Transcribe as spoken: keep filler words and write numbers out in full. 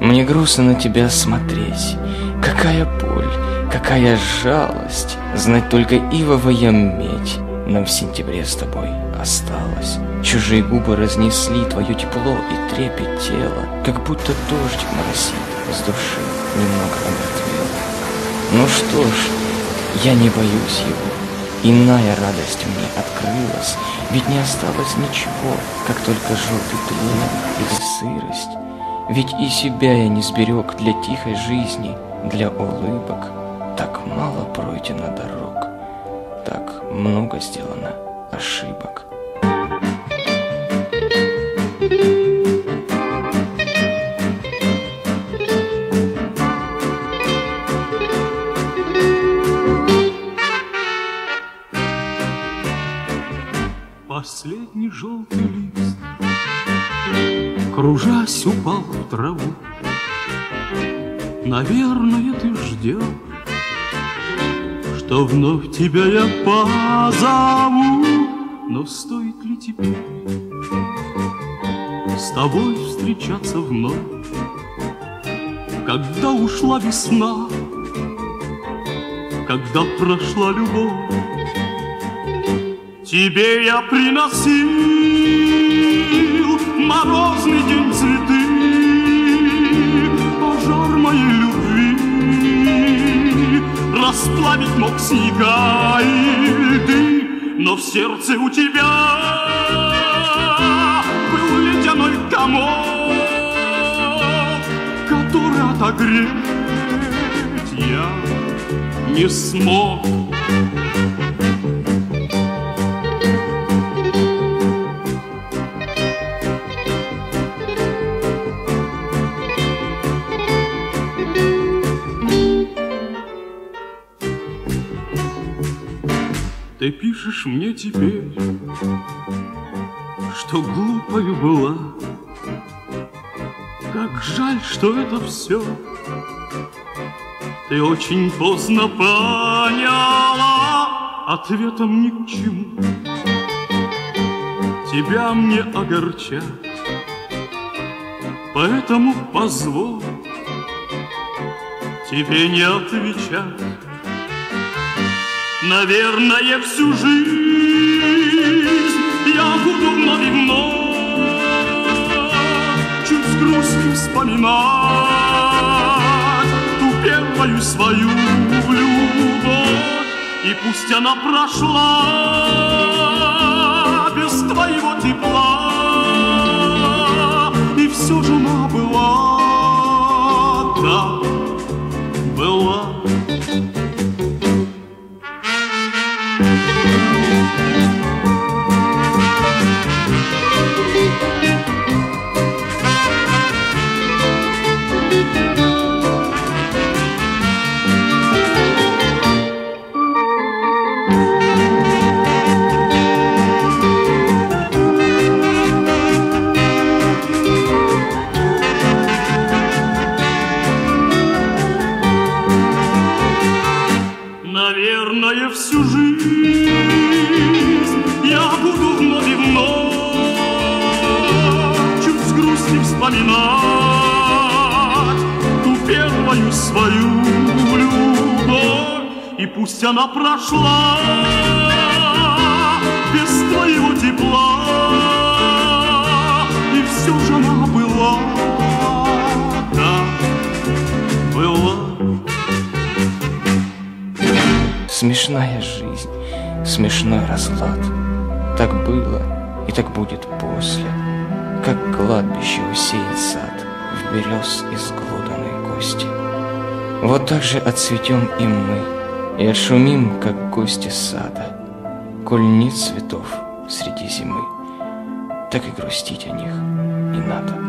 Мне грустно на тебя смотреть. Какая боль, какая жалость. Знать только ивовая медь нам в сентябре с тобой осталось. Чужие губы разнесли твое тепло и трепет тела, как будто дождик моросит с души, немного омертвело. Ну что ж, я не боюсь его. Иная радость мне открылась, ведь не осталось ничего, как только желтый тлен или сырость. Ведь и себя я не сберег для тихой жизни, для улыбок. Так мало пройдено дорог, так много сделано ошибок. Последний желтый лист, кружась, упал в траву. Наверное, ты ждешь, что вновь тебя я позову. Но стоит ли теперь с тобой встречаться вновь, когда ушла весна, когда прошла любовь? Тебе я приносил морозный день цветы, пожар моей любви расплавить мог снега и льды, но в сердце у тебя был ледяной комок, который отогреть я не смог. Ты пишешь мне теперь, что глупою была. Как жаль, что это все ты очень поздно поняла. Ответом ни к чему тебя мне огорчать, поэтому позволь тебе не отвечать. Наверное, всю жизнь я буду вновь и вновь чуть с грустью вспоминать ту первую свою любовь. И пусть она прошла без твоего тепла, и все же она была, да, была. Наверное, всю жизнь я буду вновь и вновь чуть с грустью вспоминать ту первую свою любовь. И пусть она прошла без твоего тепла, и все же она была, да, была. Смешная жизнь, смешной разлад. Так было и так будет после, как кладбище усеет сад в берез изглоданной кости. Вот так же отцветем и мы, и отшумим, как гости сада. Коль нет цветов среди зимы, так и грустить о них не надо.